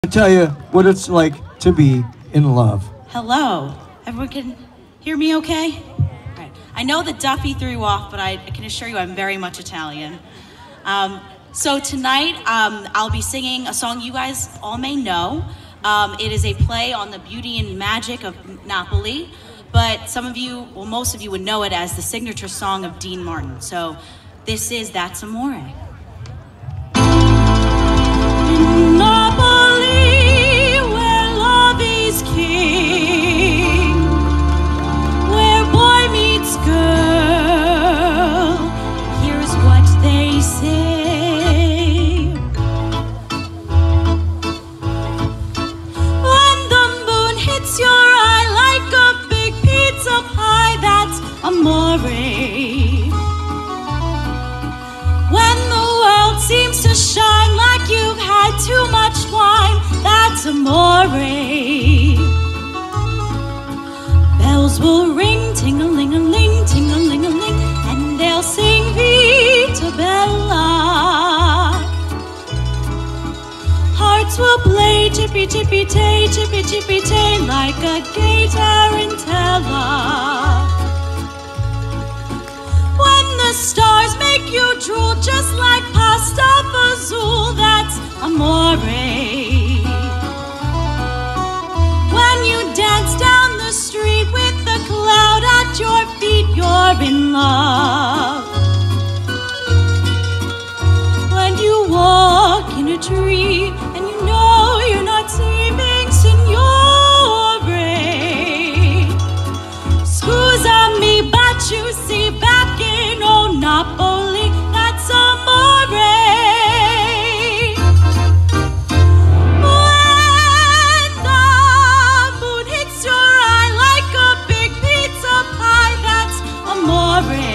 Tell you what it's like to be in love. Hello. Everyone can hear me okay? All right. I know that Duffy threw you off, but I can assure you I'm very much Italian. So tonight, I'll be singing a song you guys all may know. It is a play on the beauty and magic of Napoli, but some of you, well, most of you would know it as the signature song of Dean Martin. So this is That's Amore. When the world seems to shine like you've had too much wine, that's amore. Bells will ring, ting-a-ling-a-ling, ting-a-ling-a-ling, and they'll sing Vita Bella. Hearts will play chippy-chippy-tay, chippy-chippy-tay, like a gay tarantella. The stars make you drool just like pasta fazool, that's amore. When you dance down the street with the cloud at your feet, you're in love. When you walk in a tree and you know you're not sleeping, signore. Scusami, but you see back in Napoli, that's amore. When the moon hits your eye like a big pizza pie, that's amore.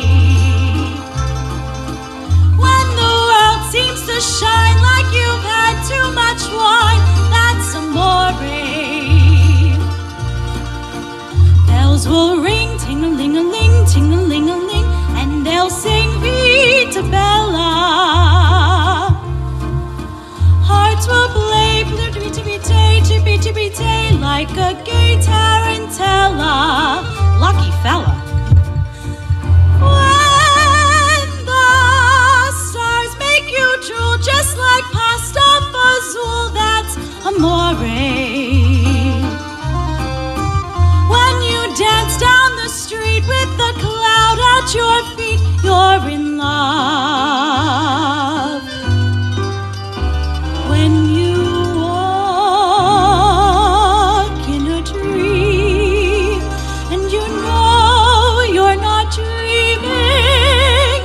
When the world seems to shine like you've had too much wine, that's amore. Bells will ring, ting-a-ling-a-ling, ting-a-ling-a-ling, and they'll sing Vita Bella. Hearts will play chippy-chippy-tay, chippy-chippy-tay, like a gay tarantella. Lucky fella. When the stars make you drool just like pasta fazool, that's amore. When you dance down the street with the cloud at your feet, you're in love. When you walk in a dream and you know you're not dreaming,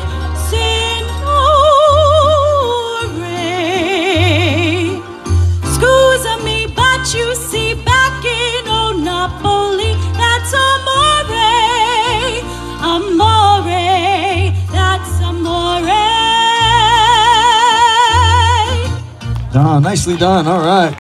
signore. Scusami, but you see back in Napoli, that's amore. Amore, that's amore. Nicely done. All right.